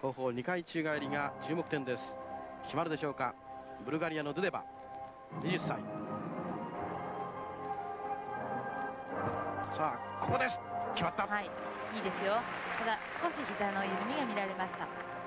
後方2回宙返りが注目点です。決まるでしょうか。ブルガリアのドゥデバ、20歳。さあここです。決まった。 はい、いいですよ。ただ少し膝の緩みが見られました。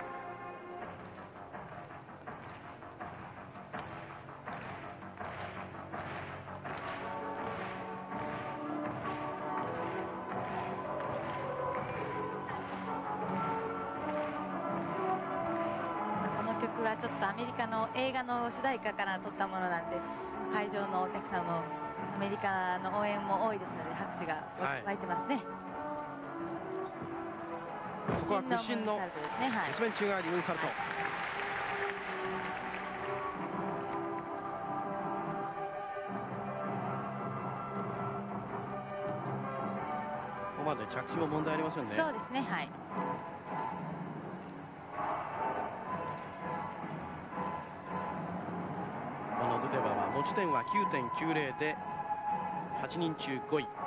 この曲はちょっとアメリカの映画の主題歌から撮ったものなんで、会場のお客さんもアメリカの応援も多いですので拍手が湧いてますね。 ここは屈身の月面宙返りムーンサルト。ここまで着地も問題ありませんね。 そうですね。はい。 このドゥデバは持ち点は 9.90 で8人中5位。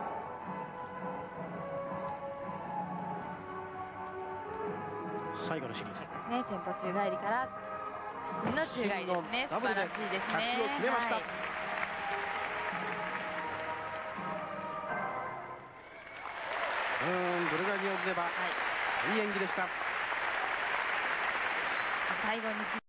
最後のシリーズですね。テンポ宙返りから屈身の宙返りですね。素晴らしいですね。 着地を決めました。ブルガリアのドゥデバ、いい演技でした。 最後に